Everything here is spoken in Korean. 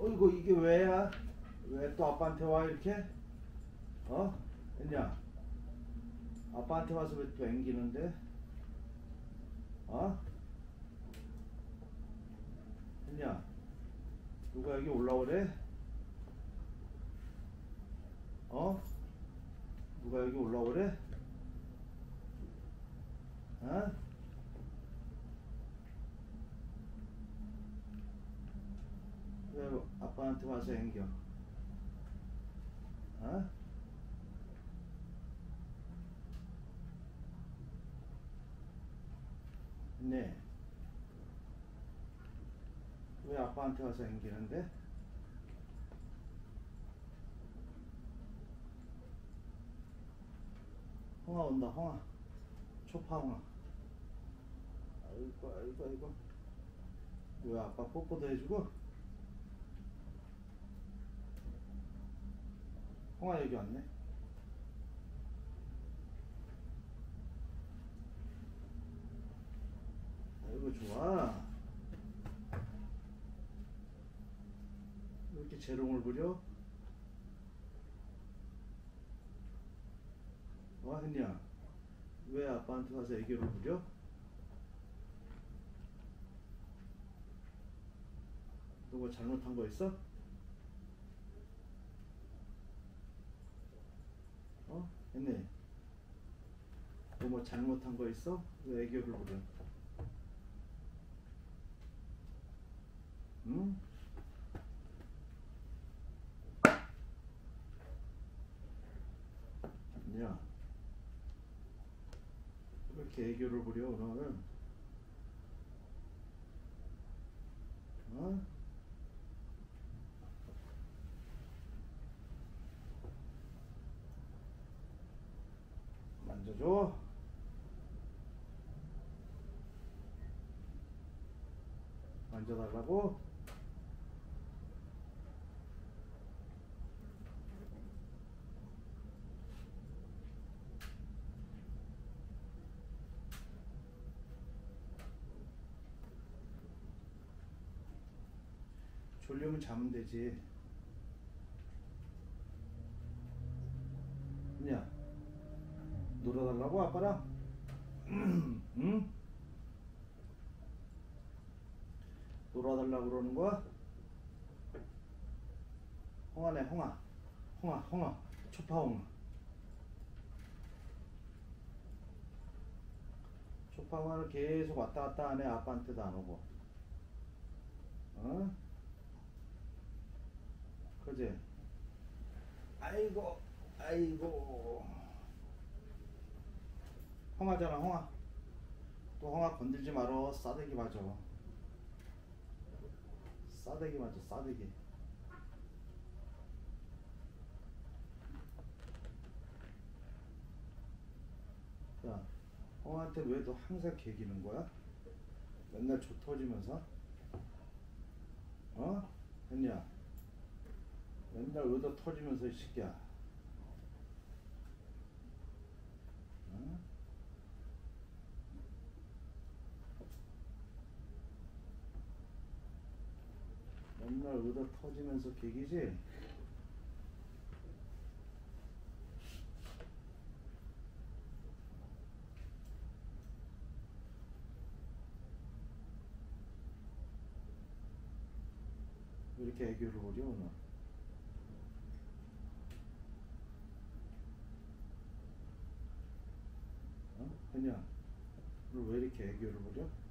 어이구 이게 왜야? 왜 또 아빠한테 와 이렇게? 어? 했냐? 아빠한테 와서 왜 또 앵기는데? 어? 했냐? 누가 여기 올라오래? 어? 누가 여기 올라오래? 어? 왜 아빠한테 와서 앵겨? 어? 네. 왜 아빠한테 와서 앵기는데? 홍아 온다, 홍아. 초파 홍아. 아이고, 아이고, 아이고. 왜 아빠 뽀뽀도 해주고? 홍아 여기 왔네. 아이고, 좋아. 왜 이렇게 재롱을 부려? 했냐? 왜 아빠한테 와서 애교를 부려? 너 뭐 잘못한 거 있어? 했네. 너 뭐 잘못한 거 있어? 왜 애교를 부려? 응? 야, 왜 이렇게 애교를 부려 오늘? 어? 만져줘. 만져달라고? 졸리면 자면 되지. 야, 놀아달라고 아빠랑? 응? 놀아달라고 그러는 거야? 홍아네, 홍아. 홍아, 홍아. 초파홍아. 초파홍아를 계속 왔다 갔다 하네. 아빠한테도 안 오고. 어? 그지? 아이고, 아이고. 홍아잖아, 홍아. 또 홍아 건들지 말어. 싸대기 맞아. 싸대기 맞아, 싸대기. 야, 홍아한테 왜 너 항상 개기는 거야? 맨날 조 터지면서? 했냐? 맨날 얻어 터지면서 이 새끼야. 어? 맨날 얻어 터지면서 개기지? 왜 이렇게 애교를 부려 오늘? 했냐? 오늘 왜 이렇게 애교를 부려?